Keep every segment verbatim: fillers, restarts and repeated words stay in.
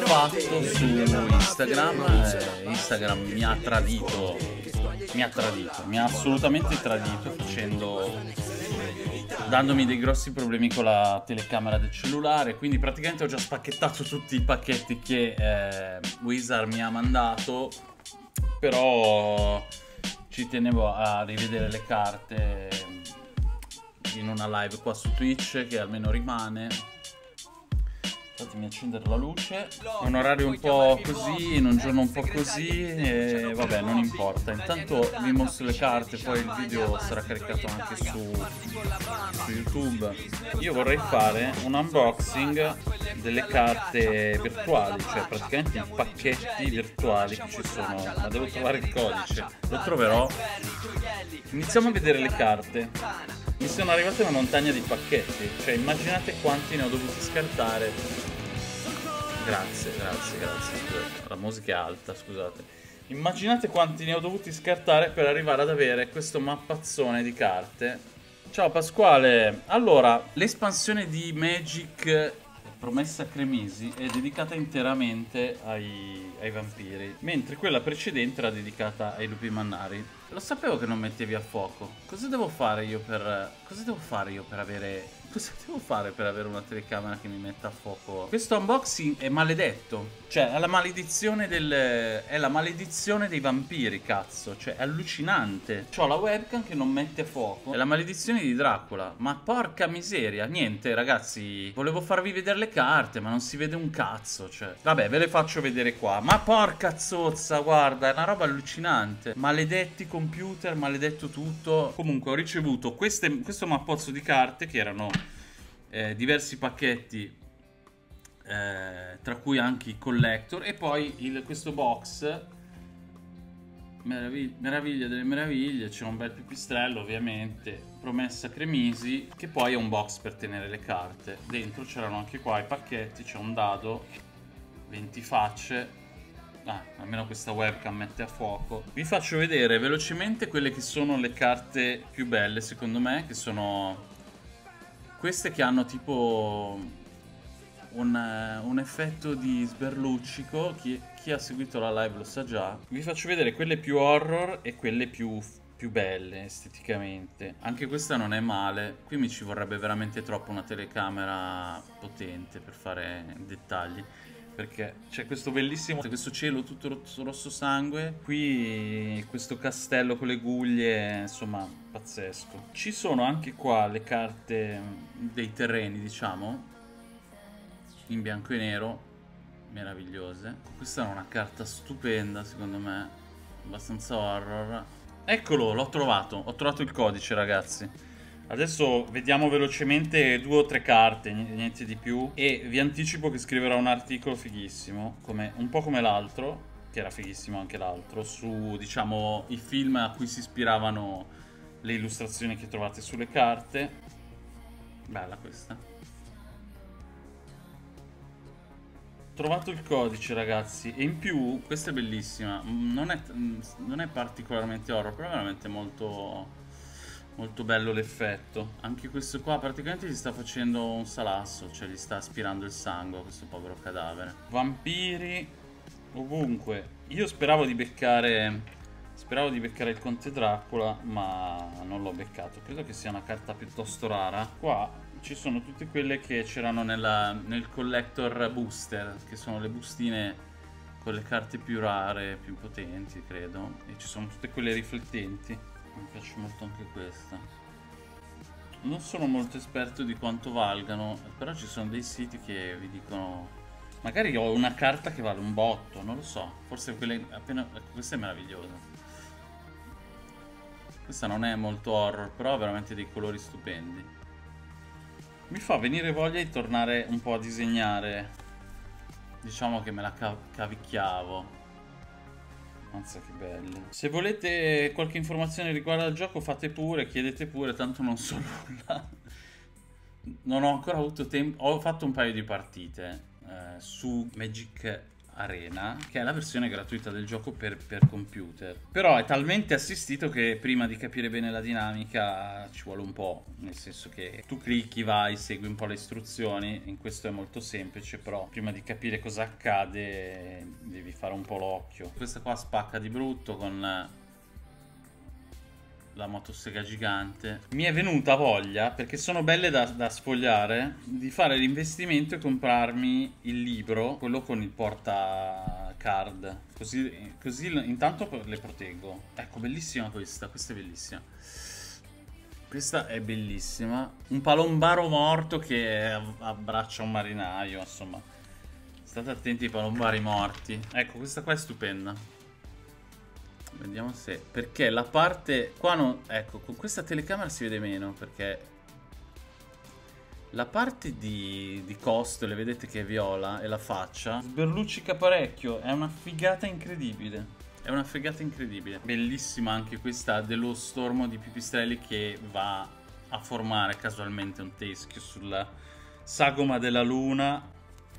fatto su Instagram, eh, Instagram mi ha tradito, mi ha tradito, mi ha assolutamente tradito facendo, dandomi dei grossi problemi con la telecamera del cellulare, quindi praticamente ho già spacchettato tutti i pacchetti che eh, Wizard mi ha mandato, però ci tenevo a rivedere le carte in una live qua su Twitch che almeno rimane. Fatemi accendere la luce. È un orario un po' così, in un giorno un po' così, e vabbè, non importa. Intanto vi mostro le carte, poi il video sarà caricato anche su, su YouTube. Io vorrei fare un unboxing delle carte virtuali, cioè praticamente i pacchetti virtuali che ci sono. Ma devo trovare il codice, lo troverò. Iniziamo a vedere le carte. Mi sono arrivate una montagna di pacchetti, cioè immaginate quanti ne ho dovuti scartare. Grazie, grazie, grazie. La musica è alta, scusate. Immaginate quanti ne ho dovuti scartare per arrivare ad avere questo mappazzone di carte. Ciao Pasquale. Allora, l'espansione di Magic Promessa Cremisi è dedicata interamente ai, ai vampiri, mentre quella precedente era dedicata ai lupi mannari. Lo sapevo che non mettevi a fuoco. Cosa devo fare io per... Cosa devo fare io per avere... Cosa devo fare per avere una telecamera che mi metta a fuoco? Questo unboxing è maledetto. Cioè, è la maledizione del... È la maledizione dei vampiri, cazzo. Cioè, è allucinante. C'ho la webcam che non mette a fuoco. È la maledizione di Dracula. Ma porca miseria. Niente, ragazzi. Volevo farvi vedere le carte, ma non si vede un cazzo. Cioè, vabbè, ve le faccio vedere qua. Ma porca zozza, guarda, è una roba allucinante. Maledetti computer, maledetto tutto. Comunque, ho ricevuto queste, questo mappozzo di carte che erano... Eh, diversi pacchetti, eh, tra cui anche i collector, e poi il, questo box meraviglia, meraviglia delle meraviglie. C'è un bel pipistrello, ovviamente, Promessa Cremisi, che poi è un box per tenere le carte. Dentro c'erano anche qua i pacchetti, c'è un dado, venti facce. Ah, almeno questa webcam mette a fuoco. Vi faccio vedere velocemente quelle che sono le carte più belle, secondo me, che sono queste che hanno tipo un, un effetto di sberluccico. Chi, chi ha seguito la live lo sa già. Vi faccio vedere quelle più horror e quelle più, più belle esteticamente. Anche questa non è male. Qui mi ci vorrebbe veramente troppo una telecamera potente per fare dettagli, perché c'è questo bellissimo, questo cielo tutto rosso, rosso sangue, qui questo castello con le guglie, insomma, pazzesco. Ci sono anche qua le carte dei terreni, diciamo, in bianco e nero, meravigliose. Questa è una carta stupenda, secondo me, abbastanza horror. Eccolo, l'ho trovato, ho trovato il codice, ragazzi. Adesso vediamo velocemente due o tre carte, niente di più. E vi anticipo che scriverò un articolo fighissimo, come, un po' come l'altro, che era fighissimo anche l'altro, su, diciamo, i film a cui si ispiravano le illustrazioni che trovate sulle carte. Bella questa. Ho trovato il codice, ragazzi, e in più, questa è bellissima, non è, non è particolarmente horror, però è veramente molto... molto bello l'effetto. Anche questo qua praticamente gli sta facendo un salasso, cioè gli sta aspirando il sangue a questo povero cadavere. Vampiri ovunque. Io speravo di beccare speravo di beccare il Conte Dracula, ma non l'ho beccato. Credo che sia una carta piuttosto rara. Qua ci sono tutte quelle che c'erano nel collector booster, che sono le bustine con le carte più rare, più potenti, credo. E ci sono tutte quelle riflettenti. Mi piace molto anche questa. Non sono molto esperto di quanto valgano, però ci sono dei siti che vi dicono... Magari ho una carta che vale un botto, non lo so. Forse quelle appena... Ecco, questa è meravigliosa. Questa non è molto horror, però ha veramente dei colori stupendi. Mi fa venire voglia di tornare un po' a disegnare. Diciamo che me la cav cavicchiavo. Mazza che belle. Se volete qualche informazione riguardo al gioco fate pure, chiedete pure, tanto non so nulla. Non ho ancora avuto tempo. Ho fatto un paio di partite eh, su Magic Arena, che è la versione gratuita del gioco per, per computer. Però è talmente assistito che prima di capire bene la dinamica ci vuole un po', nel senso che tu clicchi, vai, segui un po' le istruzioni. In questo è molto semplice, però prima di capire cosa accade devi fare un po' l'occhio. Questa qua spacca di brutto con la motosega gigante. Mi è venuta voglia, perché sono belle da, da sfogliare, di fare l'investimento e comprarmi il libro, quello con il porta card, così, così intanto le proteggo. Ecco, bellissima questa, questa è bellissima. Questa è bellissima. Un palombaro morto che abbraccia un marinaio, insomma. State attenti ai palombari morti. Ecco, questa qua è stupenda. Vediamo se... Perché la parte... Qua non... Ecco, con questa telecamera si vede meno, perché... La parte di, di costole, vedete che è viola, e la faccia sberluccica parecchio. È una figata incredibile. È una figata incredibile. Bellissima anche questa dello stormo di pipistrelli che va a formare casualmente un teschio sulla sagoma della luna.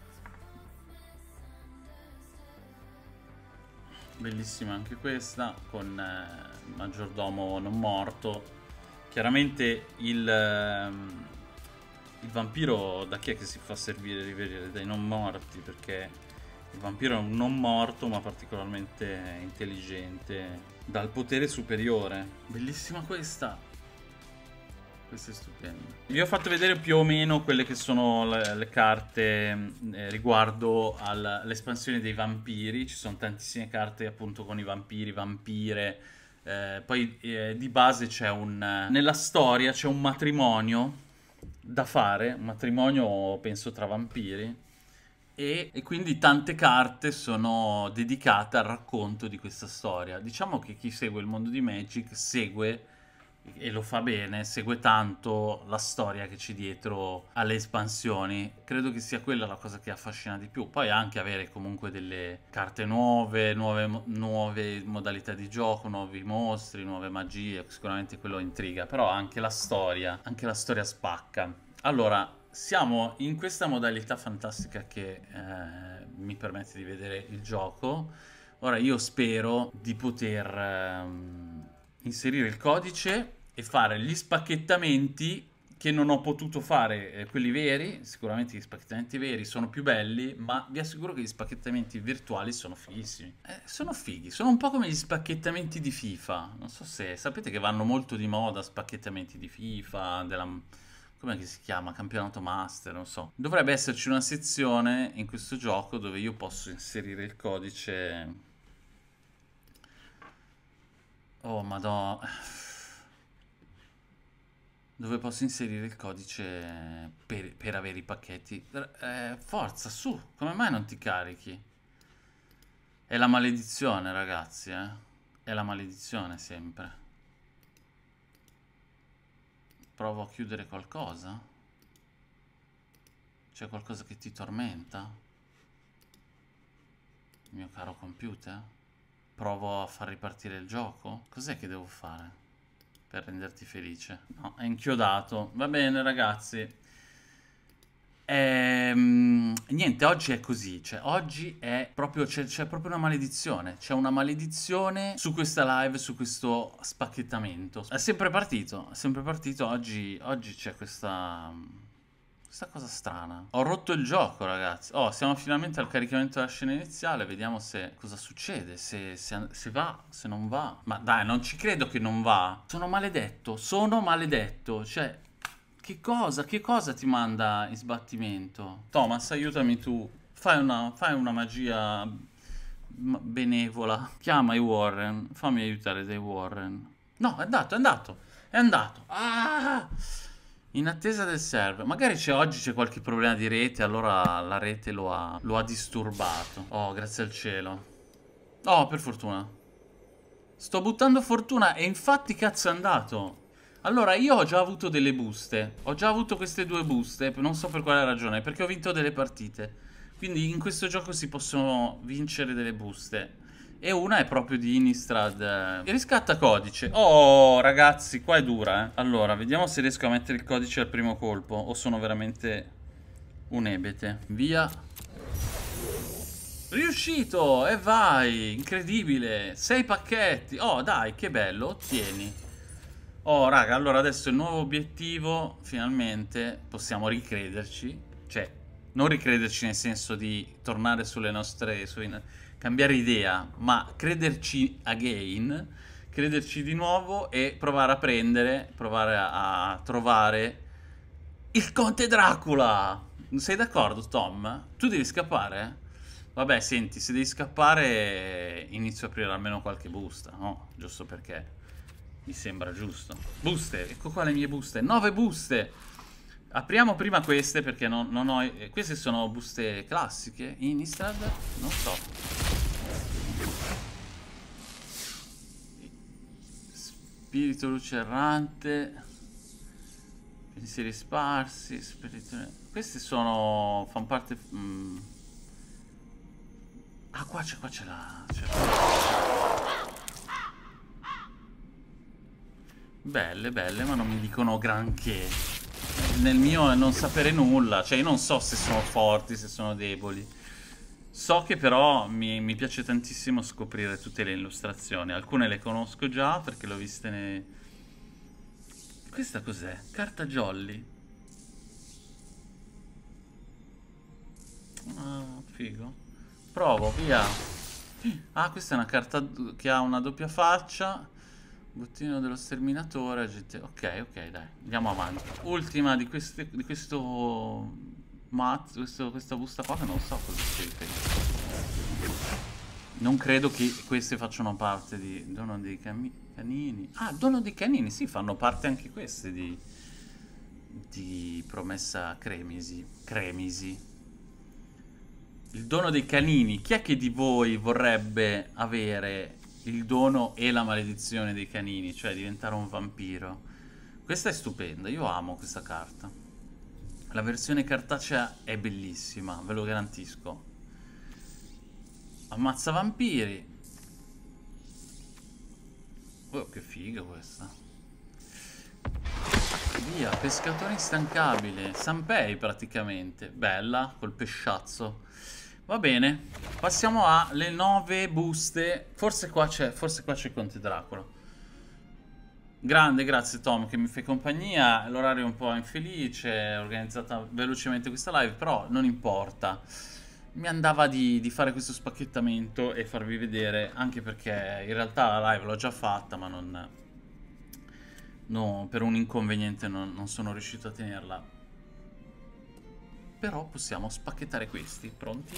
Bellissima anche questa, con eh, il maggiordomo non morto. Chiaramente il, eh, il vampiro da chi è che si fa servire rivivere? Dai non morti, perché il vampiro è un non morto ma particolarmente intelligente, dal potere superiore. Bellissima questa. Questa è stupenda. Vi ho fatto vedere più o meno quelle che sono le, le carte eh, riguardo all'espansione dei vampiri. Ci sono tantissime carte appunto con i vampiri, vampire. Eh, poi eh, di base c'è un... Nella storia c'è un matrimonio da fare, un matrimonio penso tra vampiri. E, e quindi tante carte sono dedicate al racconto di questa storia. Diciamo che chi segue il mondo di Magic segue... e lo fa bene, segue tanto la storia che c'è dietro alle espansioni. Credo che sia quella la cosa che affascina di più. Poi anche avere comunque delle carte nuove, nuove, nuove modalità di gioco, nuovi mostri, nuove magie, sicuramente quello intriga. Però anche la storia, anche la storia spacca. Allora, siamo in questa modalità fantastica che eh, mi permette di vedere il gioco. Ora io spero di poter... Ehm, inserire il codice e fare gli spacchettamenti che non ho potuto fare, eh, quelli veri. Sicuramente gli spacchettamenti veri sono più belli, ma vi assicuro che gli spacchettamenti virtuali sono fighissimi. Eh, sono fighi, sono un po' come gli spacchettamenti di FIFA. Non so se sapete che vanno molto di moda spacchettamenti di FIFA, della... come si chiama? Campionato Master, non so. Dovrebbe esserci una sezione in questo gioco dove io posso inserire il codice... Oh, madonna. Dove posso inserire il codice per, per avere i pacchetti. Eh, forza, su. Come mai non ti carichi? È la maledizione, ragazzi, eh. È la maledizione, sempre. Provo a chiudere qualcosa. C'è qualcosa che ti tormenta? Mio caro computer? Provo a far ripartire il gioco? Cos'è che devo fare per renderti felice? No, è inchiodato. Va bene, ragazzi. Ehm, niente, oggi è così. Cioè, oggi è proprio... C'è, c'è proprio una maledizione. C'è una maledizione su questa live, su questo spacchettamento. È sempre partito. È sempre partito. Oggi, oggi c'è questa... Questa cosa strana. Ho rotto il gioco, ragazzi. Oh, siamo finalmente al caricamento della scena iniziale. Vediamo se cosa succede. Se, se, se va, se non va. Ma dai, non ci credo che non va. Sono maledetto. Sono maledetto. Cioè, che cosa? Che cosa ti manda in sbattimento? Thomas, aiutami tu. Fai una, fai una magia benevola. Chiama i Warren. Fammi aiutare dai Warren. No, è andato, è andato. È andato. Ah! In attesa del server. Magari c'è oggi c'è qualche problema di rete, allora la rete lo ha, lo ha disturbato. Oh, grazie al cielo. Oh, per fortuna. Sto buttando fortuna e infatti cazzo è andato. Allora, io ho già avuto delle buste. Ho già avuto queste due buste, non so per quale ragione, perché ho vinto delle partite. Quindi in questo gioco si possono vincere delle buste. E una è proprio di Innistrad. E riscatta codice. Oh, ragazzi, qua è dura, eh. Allora, vediamo se riesco a mettere il codice al primo colpo. O sono veramente un ebete. Via. Riuscito! E vai! Incredibile! Sei pacchetti! Oh, dai, che bello! Ottieni. Oh, raga, allora adesso il nuovo obiettivo, finalmente, possiamo ricrederci. Cioè, non ricrederci nel senso di tornare sulle nostre... sui- cambiare idea, ma crederci again, crederci di nuovo e provare a prendere, provare a, a trovare il Conte Dracula! Sei d'accordo, Tom? Tu devi scappare? Vabbè, senti, se devi scappare inizio a aprire almeno qualche busta, no? Giusto perché mi sembra giusto. Buste, ecco qua le mie buste. Nove buste! Apriamo prima queste perché non, non ho... eh, Queste sono buste classiche. Innistrad? Non so. Spirito luce errante. Pensieri sparsi. Spirito... Queste sono... fanno parte... mm. Ah, qua c'è, qua c'è la... c'è la- Belle, belle, ma non mi dicono granché. Nel mio è non sapere nulla. Cioè, io non so se sono forti, se sono deboli. So che però mi, mi piace tantissimo scoprire tutte le illustrazioni. Alcune le conosco già perché le ho viste nei... Questa cos'è? Carta Jolly. Ah, figo. Provo, via. Ah, questa è una carta d- che ha una doppia faccia. Bottino dello sterminatore. G T. Ok, ok, dai, andiamo avanti. Ultima di, queste, di questo mat, questo, questa busta qua che non so cosa si riferisce. Non credo che queste facciano parte di dono dei cami- canini. Ah, dono dei canini, sì, fanno parte anche queste di, di promessa Cremisi. Cremisi. Il dono dei canini. Chi è che di voi vorrebbe avere il dono e la maledizione dei canini? Cioè diventare un vampiro. Questa è stupenda, io amo questa carta. La versione cartacea è bellissima, ve lo garantisco. Ammazza vampiri. Oh, che figa questa. Via, pescatore instancabile. Sanpei praticamente. Bella, col pesciazzo. Va bene, passiamo alle nove buste. Forse qua c'è, forse qua c'è il Conte Dracula. Grande, grazie Tom che mi fai compagnia. L'orario è un po' infelice, ho organizzata velocemente questa live, però non importa. Mi andava di, di fare questo spacchettamento e farvi vedere, anche perché in realtà la live l'ho già fatta, ma non... no, per un inconveniente non, non sono riuscito a tenerla. Però possiamo spacchettare questi. Pronti?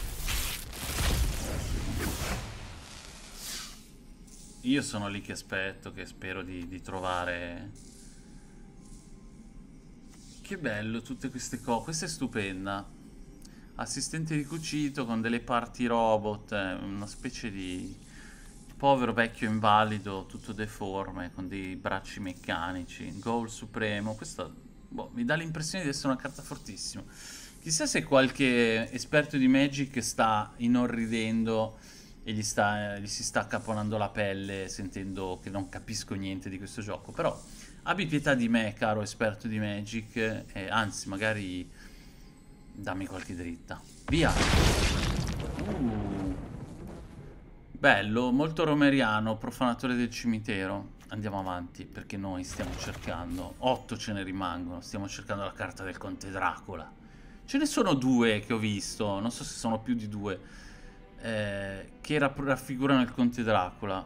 Io sono lì che aspetto, che spero di, di trovare... Che bello tutte queste cose. Questa è stupenda. Assistente di cucito con delle parti robot. eh, Una specie di povero vecchio invalido, tutto deforme, con dei bracci meccanici. Goal supremo. Questa boh, mi dà l'impressione di essere una carta fortissima. Chissà se qualche esperto di Magic sta inorridendo e gli, sta, gli si sta accaponando la pelle sentendo che non capisco niente di questo gioco. Però abbi pietà di me, caro esperto di Magic, e anzi, magari dammi qualche dritta. Via! Uh, bello, molto romeriano, profanatore del cimitero. Andiamo avanti, perché noi stiamo cercando. Otto ce ne rimangono, stiamo cercando la carta del Conte Dracula. Ce ne sono due che ho visto, non so se sono più di due, eh, che rapp- raffigurano il Conte Dracula.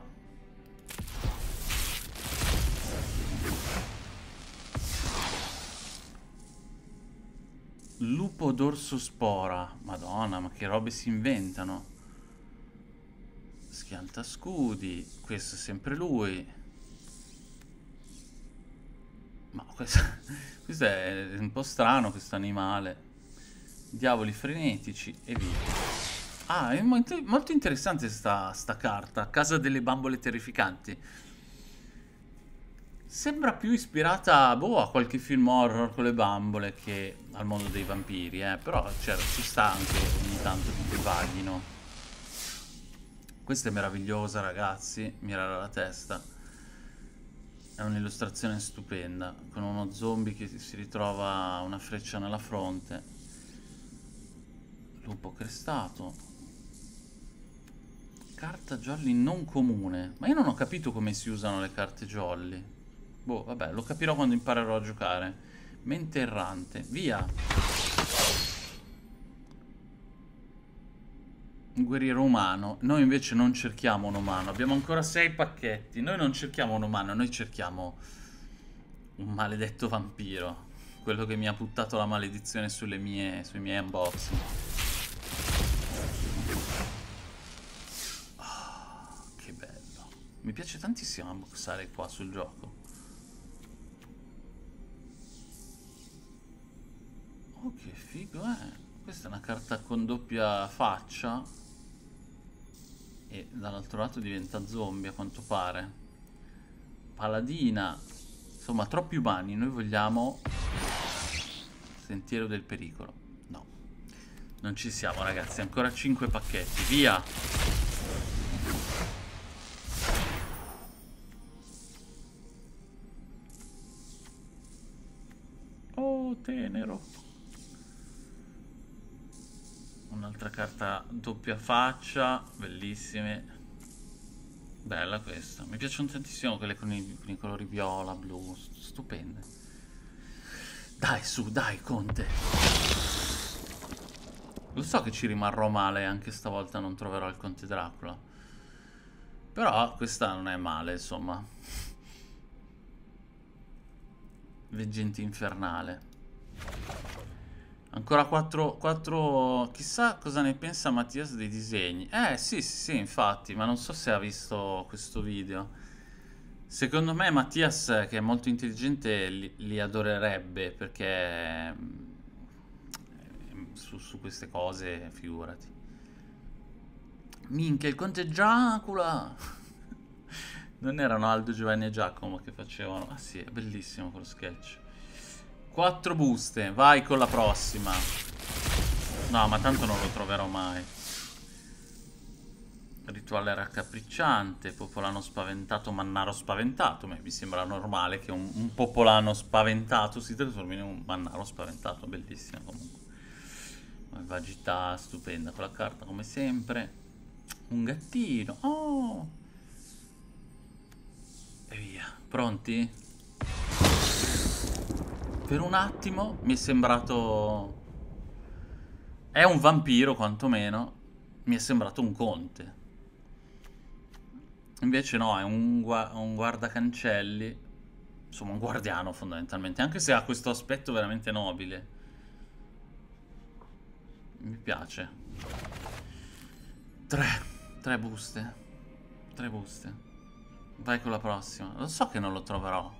Lupo d'orsospora. Madonna, ma che robe si inventano. Schiantascudi. Questo è sempre lui. Ma questo, questo è un po' strano, questo animale. Diavoli frenetici e via. Ah, è molto, molto interessante sta, sta carta. Casa delle bambole terrificanti. Sembra più ispirata boh, a qualche film horror con le bambole che al mondo dei vampiri, eh. Però cioè, ci sta anche ogni tanto che divaghino. Questa è meravigliosa, ragazzi. Mirare alla testa. È un'illustrazione stupenda. Con uno zombie che si ritrova una freccia nella fronte. Lupo crestato. Carta jolly non comune. Ma io non ho capito come si usano le carte jolly. Boh, vabbè, lo capirò quando imparerò a giocare. Mente errante. Via. Un guerriero umano. Noi invece non cerchiamo un umano. Abbiamo ancora sei pacchetti. Noi non cerchiamo un umano, noi cerchiamo un maledetto vampiro. Quello che mi ha buttato la maledizione sulle mie, sui miei unboxing. Oh, che bello. Mi piace tantissimo unboxare qua sul gioco. Oh, che figo è. Questa è una carta con doppia faccia. E dall'altro lato diventa zombie a quanto pare. Paladina. Insomma, troppi umani. Noi vogliamo Sentiero del pericolo. No, non ci siamo, ragazzi. Ancora cinque pacchetti. Via. Oh, tenero. Un'altra carta doppia faccia. Bellissime. Bella questa. Mi piacciono tantissimo quelle con i, con i colori viola, blu. Stupende. Dai, su, dai, Conte. Lo so che ci rimarrò male anche stavolta, non troverò il Conte Dracula. Però questa non è male, insomma. Veggente infernale. Ancora quattro, quattro... Chissà cosa ne pensa Mattias dei disegni. Eh, sì, sì, sì, infatti, ma non so se ha visto questo video. Secondo me Mattias, che è molto intelligente, li, li adorerebbe, perché su, su queste cose, figurati. Minchia, il Conte Dracula! Non erano Aldo, Giovanni e Giacomo che facevano? Ah sì, è bellissimo quello sketch. Quattro buste, vai con la prossima. No, ma tanto non lo troverò mai. Rituale raccapricciante, popolano spaventato, mannaro spaventato. Beh, mi sembra normale che un, un popolano spaventato si trasformi in un mannaro spaventato. Bellissimo comunque. Malvagità stupenda con la carta come sempre. Un gattino. Oh! E via. Pronti? Per un attimo mi è sembrato... È un vampiro quantomeno. Mi è sembrato un conte. Invece no, è un, gua un guardacancelli. Insomma, un guardiano fondamentalmente. Anche se ha questo aspetto veramente nobile. Mi piace. Tre. Tre buste. Tre buste. Vai con la prossima. Lo so che non lo troverò.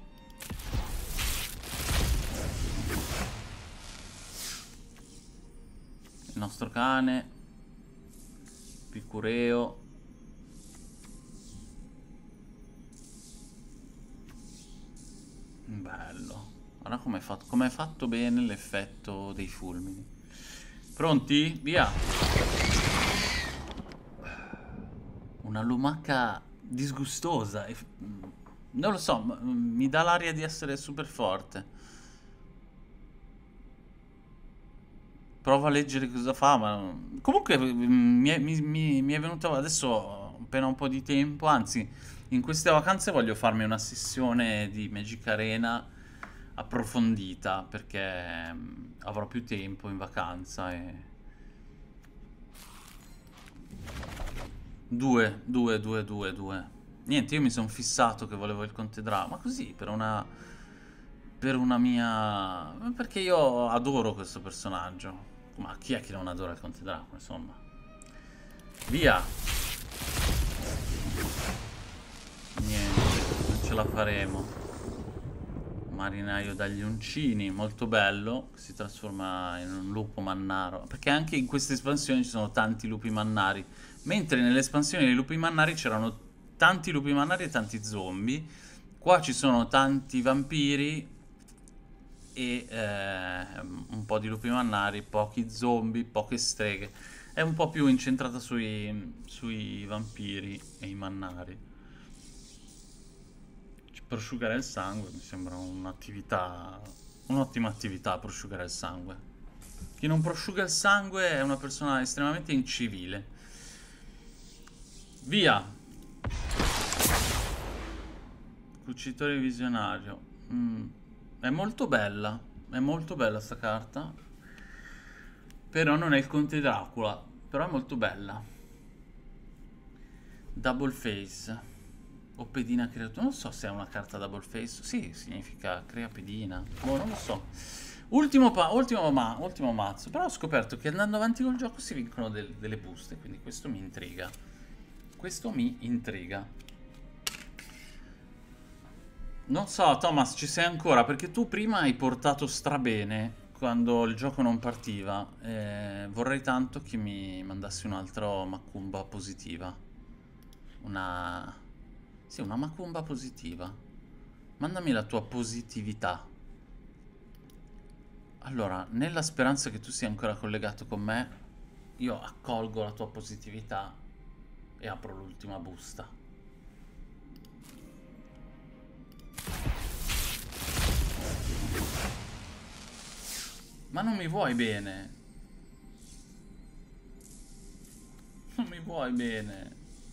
Il nostro cane. Picureo. Bello. Guarda com'è fatto, com'è fatto bene l'effetto dei fulmini. Pronti? Via. Una lumaca disgustosa. Non lo so, mi dà l'aria di essere super forte. Provo a leggere cosa fa, ma... Comunque mi è, mi, mi, mi è venuto adesso appena un po' di tempo, anzi... In queste vacanze voglio farmi una sessione di Magic Arena approfondita, perché mh, avrò più tempo in vacanza e... Due, due, due, due, due. Niente, io mi sono fissato che volevo il Conte Dracula, ma così, per una... Per una mia... Perché io adoro questo personaggio. Ma chi è che non adora il Conte Dracula, insomma? Via! Niente, non ce la faremo. Marinaio dagli uncini, molto bello. Si trasforma in un lupo mannaro. Perché anche in queste espansioni ci sono tanti lupi mannari. Mentre nelle espansioni dei lupi mannari c'erano tanti lupi mannari e tanti zombie. Qua ci sono tanti vampiri e eh, un po' di lupi mannari, pochi zombie, poche streghe. È un po' più incentrata sui, sui vampiri e i mannari. Prosciugare il sangue mi sembra un'attività, un'ottima attività, prosciugare il sangue. Chi non prosciuga il sangue è una persona estremamente incivile. Via. Cucitore visionario. Mm. È molto bella. È molto bella sta carta. Però non è il Conte Dracula. Però è molto bella. Double face. O pedina creatura. Non so se è una carta double face. Sì, significa crea pedina. Boh, non lo so. Ultimo, pa ultimo, ma ultimo mazzo. Però ho scoperto che andando avanti col gioco si vincono del delle buste. Quindi questo mi intriga. Questo mi intriga. Non so, Thomas, ci sei ancora? Perché tu prima hai portato strabene quando il gioco non partiva. Eh, vorrei tanto che mi mandassi un altro Macumba positiva. Una... Sì, una Macumba positiva. Mandami la tua positività. Allora, nella speranza che tu sia ancora collegato con me, io accolgo la tua positività e apro l'ultima busta. Ma non mi vuoi bene? Non mi vuoi bene?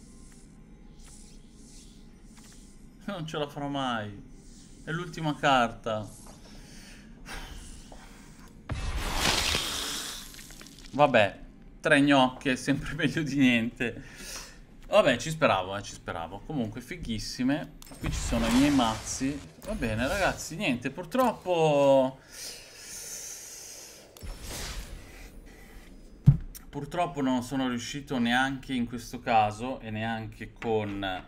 Non ce la farò mai. È l'ultima carta. Vabbè, tre gnocche è sempre meglio di niente. Vabbè, ci speravo, eh, ci speravo. Comunque, fighissime. Qui ci sono i miei mazzi. Va bene, ragazzi, niente, purtroppo... Purtroppo non sono riuscito neanche in questo caso, e neanche con...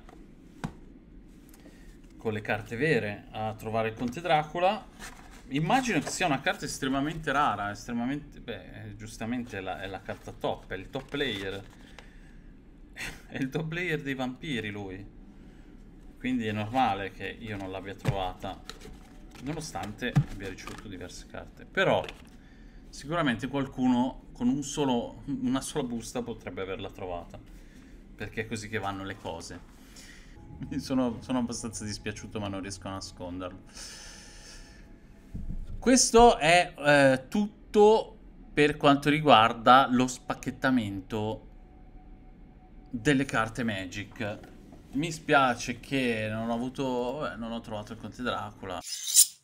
con le carte vere, a trovare il Conte Dracula. Immagino che sia una carta estremamente rara, estremamente... Beh, giustamente è la, è la carta top, è il top player. È il top player dei vampiri lui. Quindi è normale che io non l'abbia trovata, nonostante abbia ricevuto diverse carte. Però sicuramente qualcuno con un solo, una sola busta potrebbe averla trovata, perché è così che vanno le cose. Sono, sono abbastanza dispiaciuto, ma non riesco a nasconderlo. Questo è eh, tutto per quanto riguarda lo spacchettamento delle carte Magic. Mi spiace che non ho avuto, vabbè, non ho trovato il Conte Dracula.